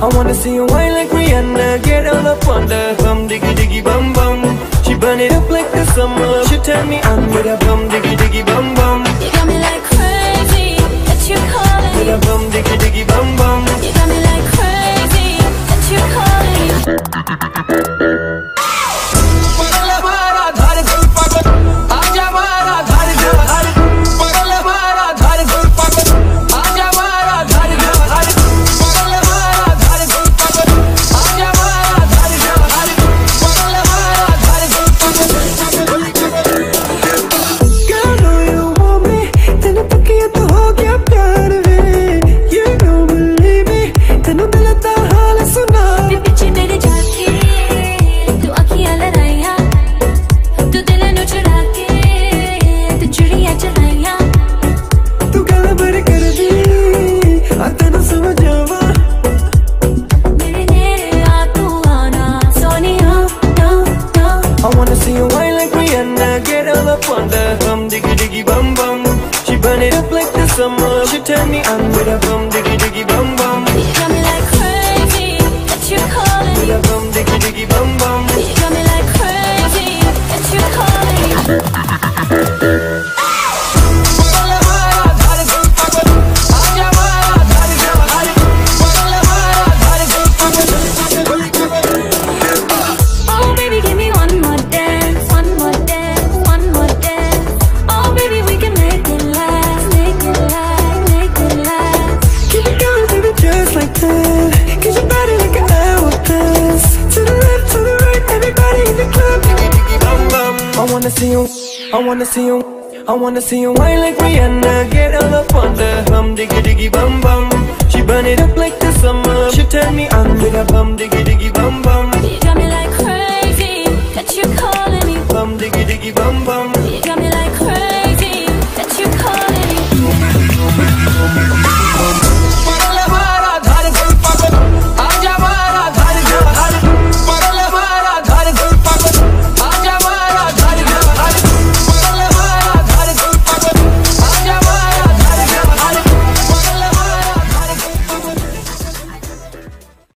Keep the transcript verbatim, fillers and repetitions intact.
I wanna see you whine like Rihanna, get all up on the bum diggy diggy bum bum. She burn it up like the summer. She turn me on with a bum diggy diggy bum bum. You got me like crazy that you calling. With a bum diggy diggy bum bum. You got me like crazy that you calling. I wanna see you whine like Rihanna, get all up on the bum diggy diggy bum bum. She burn it up like the summer. She turn me on with a bum diggy diggy bum bum. You got me like crazy that you calling. With a bum diggy diggy bum bum. You got me like crazy that you calling. I wanna see you, I wanna see you, I wanna see you whine like Rihanna, get all up on the bum diggy diggy bum bum. She burn it up like the summer. She turn me on with a bum diggy diggy bum bum.